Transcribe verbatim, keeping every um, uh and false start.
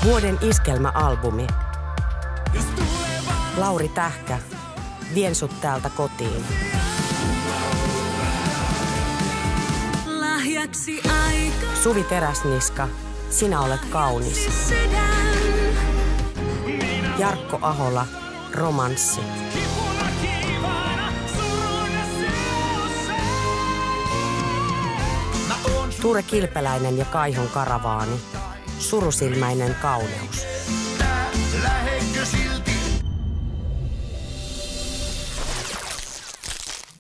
Vuoden iskelmäalbumi. Lauri Tähkä, Vien sut täältä kotiin. Lahjaksi aika. Suvi Teräsniska, Sinä olet kaunis. Jarkko Ahola, Romanssi. Ture Kilpeläinen ja Kaihon Karavaani, Surusilmäinen kauneus.